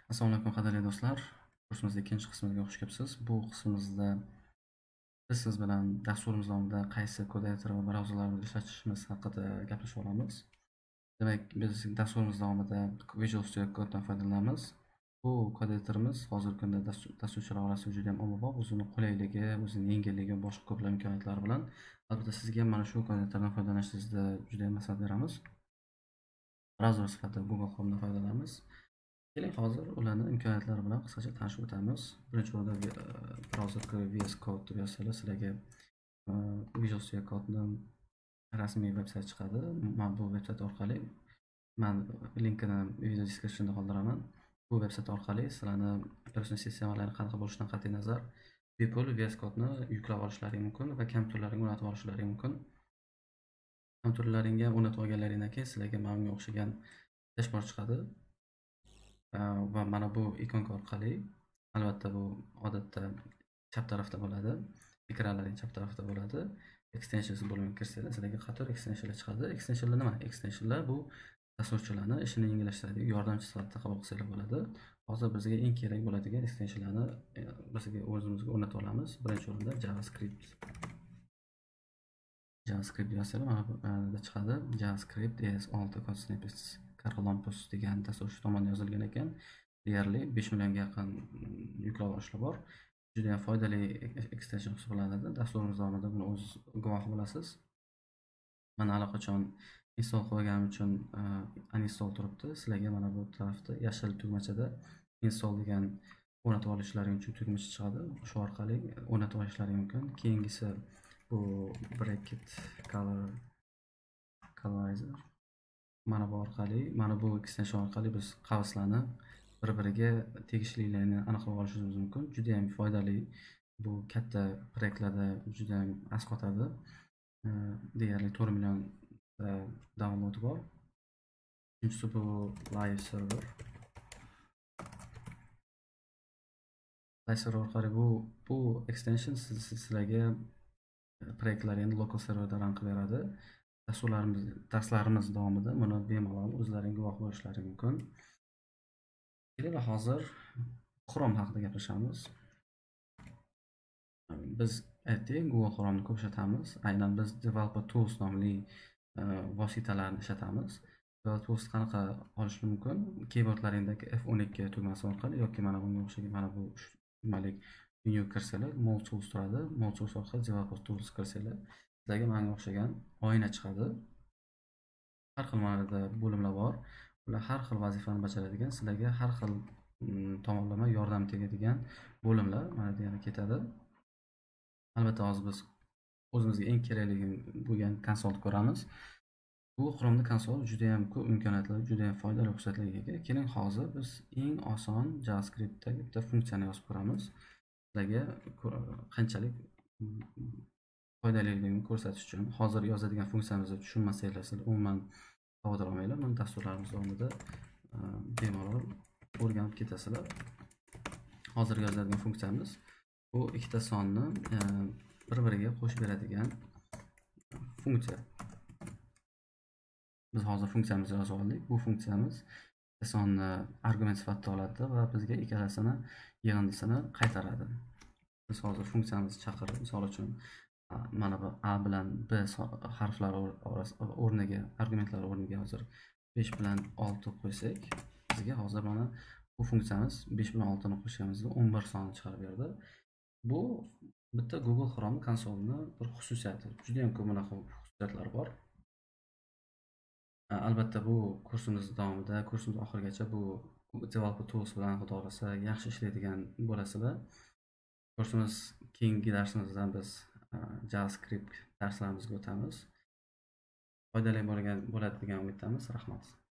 Assalomu alaykum qadrli do'stlar. Kursimizning ikkinchi qismiga xush kelibsiz. Bu qismimizda biz siz bilan dasturimiz davomida qaysi kodator va brauzerlarni ishlatishimiz haqida gaplashib olamiz. Demak, biz dasturimiz davomida Visual Studio Code'dan foydalanamiz. Bu kodatorimiz hozirgi kunda dasturchilar orasida juda ham ommabop, o'zining qulayligi, o'zining yengilligi va boshqa ko'plab imkoniyatlari bilan. Albatta sizga ham mana shu kodatordan foydalanishingizda juda ham maslahat beramiz. Brauzer sifatida Google Chromedan foydalanamiz. Keling, hozir ularning imkoniyatlari bilan qisqacha tanishib o'tamiz. Birinchi o'rinda brauzer VS Code deb yozsangiz sizlarga Visual Studio Code'ning rasmiy veb-sayti chiqadi. Men bu veb-sayt orqali linkini video descriptionda qoldiraman. Bu veb-sayt orqali sizlarni operatsion sistemalarning qanaqa bo'lishidan qat'iy nazar bepul VS Code'ni yuklab olishlaring mumkin va kompyuterlaringga o'rnatib olishlaring mumkin. Kompyuterlaringga o'rnatib olganlaringdan keyin sizlarga mana bunga o'xshagan dashbord chiqadi. Va mana bu ikonka orqali, albatta bu odatda chap tarafda bo'ladi, ekranlarning chap tarafida bo'ladi. Extensions bo'limiga kirsanglar sizlarga qator extensionlar chiqadi. Extensionlar nima? Extensionlar bu dasturchilarni ishini yengillashtiradigan yordamchi sifatida qabul qilsanglar bo'ladi. Hozir bizga eng kerak bo'ladigan extensionlarni bizga o'zimizga o'rnatib olamiz. Birinchi o'rinda JavaScript yozsanglar mana bu chiqadi. JavaScript ES6 Code Snippets Carlampus degan dasturchi tomonidan yozilgan ekan. Deyarli 5 millionga yaqin yuklab olishlar bor. Juda ham foydali extension hisoblanadi. Dasturimiz davomida buni o'z guvohi bo'lasiz. Mana allaqachon install qilganim uchun uninstall turibdi. Sizlarga mana bu tarafda yashil tugmachada install degan o'rnatib olishlaring uchun tugmacha chiqadi. Shu orqali o'rnatib olishlaring mumkin. Keyingisi bu bracket colorizer. Mana bu orqali, mana bu extension orqali biz qavslarni bir-biriga tegishliligini aniqlab olishimiz mumkin. Juda ham foydali. Bu katta proyektlarda juda ham asqotadi. Deyarli 4 million download bor. Ikkinchisi bu live server. Live server orqali bu extension sizlarga proyektlaringizni local serverda run qilib beradi. Darslarimiz davomida buni bemalol o'zlaring guvoh bo'lishlari mumkin. Keling, hozir Chrome haqida gaplashamiz. Biz aytdik, Google Chrome'ni ko'p ishlatamiz. Aynan biz Developer Tools nomli vositalarni ishlatamiz. Developer Tools qanaqa olish mumkin? Keyboardlaringdagi F12 tugmasi orqali yoki mana bunga o'xshagan mana bu tugmalik menyu kirsanglar, More Tools turadi. More Tools orqali Developer Tools kirsanglar, sizlarga mana o'xshagan oyna chiqadi. Har xil ma'noda bo'limlar bor. Ular har xil vazifani bajaradigan, sizlarga har xil tomonlama yordam tegadigan bo'limlar mana bu yerga ketadi. Albatta hozir biz o'zimizga eng kerakli bo'lgan konsolni ko'ramiz. Bu Chrome'ning konsoli juda ham ko'p imkoniyatlar, juda ham foydali xususiyatlarga ega. Keling, hozir biz eng oson JavaScriptdagi bitta funksiyani yozib ko'ramiz. Sizlarga qanchalik foydaliligini ko'rsatish uchun hozir yozadigan funksiyamizni tushunmasanglar, sizlar umuman xavotir olmanglar. Mana dasturlarimiz davomida bemalol o'rganib ketasizlar. Hozir yozadigan funksiyamiz bu ikkita sonni bir-biriga qo'shib beradigan funksiya. Biz hozir funksiyamizni yozib oldik. Bu funksiyamiz sonni argument sifatida oladi va bizga ikkalasini yig'indisini qaytaradi. Biz hozir funksiyamizni chaqirib, misol uchun mana bu A bilan B harflari o'rniga, argumentlar o'rniga hozir 5 bilan 6 qo'ysak, bizga hozir mana bu funksiyamiz 5 bilan 6 ni qo'shganimizda 11 sonni chiqarib berdi. Bu bitta Google Chrome konsolining bir xususiyati. Juda ham ko'p bunaqa xususiyatlari bor. Albatta bu kursimiz davomida, kursimiz oxirigacha bu Developer Tools bilan xudo xohlasa yaxshi ishlaydigan bo'lasizlar. Kursimiz keyingi darsimizda biz JavaScript darslarimizga o'tamiz. Foydali bo'ladi degan umiddamiz. Rahmat.